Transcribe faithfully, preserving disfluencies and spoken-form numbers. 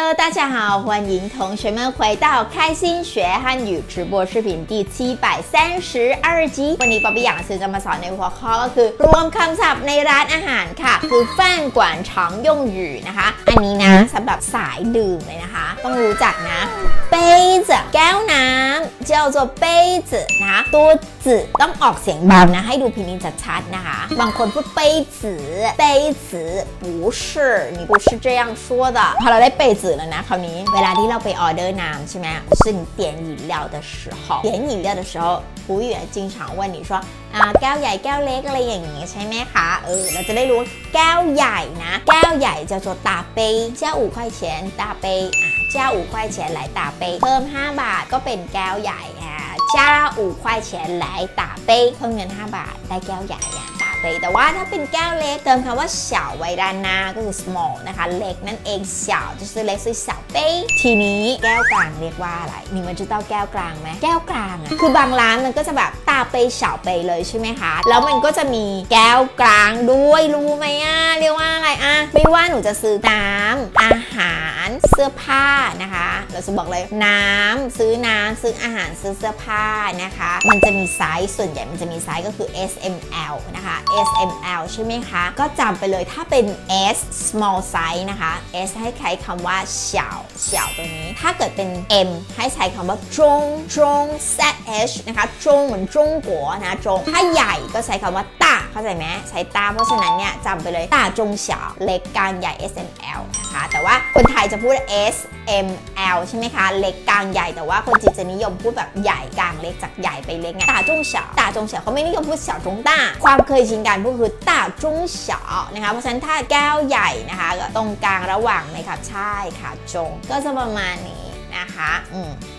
Hello， 大家好，欢迎同学们回到开心学汉语直播视频第七百三十二集วันนี้ป๊อปปี้อยากจะมาสอนในหัวข้อก็คือรวมคำศัพท์ในร้านอาหารค่ะคือ饭馆常用语นะคะอันนี้นะสำหรับสายดื่มเลยนะคะต้องรู้จักนะ杯子แก้วน้ำ叫做杯子นะคะตัวจืต้องออกเสียงเบานะให้ดูพินิจชัดๆนะคะบางคนพูด杯子杯子不是你不是这样说的พอเราได้杯子แล้วนะคราวนี้เวลาที่เราไปออเดอร์น้ำใช่ไหม是你点饮料的时候点饮料的时候服务员经常问你说อ่าแก้วใหญ่แก้วเล็กอะไรอย่างนี้ใช่ไหมคะเออเราจะได้รู้แก้วใหญ่นะแก้วใหญ่叫做大杯加五块钱大杯อ่ะ加五块钱来大杯เพิ่มห้าบาทก็เป็นแก้วใหญ่อ่ะ加五块钱来大杯เพิ่มเงินห้าบาทได้แก้วใหญ่อ่ะแต่ว่าถ้าเป็นแก้วเล็กเติมคำว่า小ไว้ด้านหน้าก็คือ small นะคะเล็กนั่นเอง小就是เล็กคือ小杯ทีนี้แก้วกลางเรียกว่าอะไร你们知道แก้วกลางไหมแก้วกลางอ่ะคือบางร้านมันก็จะแบบ大杯小杯เลยใช่ไหมคะแล้วมันก็จะมีแก้วกลางด้วยรู้ไหมอ่ะเรียกว่าอะไรอ่ะไม่ว่าหนูจะซื้อน้ำอาหารเสื้อผ้านะคะเราจะบอกเลยน้ำซื้อน้ำซื้ออาหารซื้อเสื้อผ้านะคะมันจะมีไซส์ส่วนใหญ่มันจะมีไซส์ก็คือ เอส เอ็ม แอล นะคะ เอส เอ็ม แอล ใช่ไหมคะก็จำไปเลยถ้าเป็น S small size นะคะ S ให้ใช้คำว่า小小ตัวนี้ถ้าเกิดเป็น M ให้ใช้คำว่าจงจง zh นะคะจงเหมือนจงกัวนะจงถ้าใหญ่ก็ใช้คำว่าตาเข้าใจไหมใช้ตาเพราะฉะนั้นเนี่ยจำไปเลยตาจง小เล็กกลางใหญ่ เอส เอ็ม แอล นะคะแต่ว่าคนไทยจะพูด S เอ็ม แอล ใช่ไหมคะเล็กกลางใหญ่แต่ว่าคนจีนจะนิยมพูดแบบใหญ่กลางเล็กจากใหญ่ไปเล็กไงตาจงเฉาตาจงเฉาเขาไม่นิยมพูดเฉาจงต้าความเคยชินการพูดคือตาจงเฉานะคะเพราะฉะนั้นถ้าแก้วใหญ่นะคะตรงกลางระหว่างไหมคะใช่ค่ะจงก็จะประมาณนี้นะคะอืม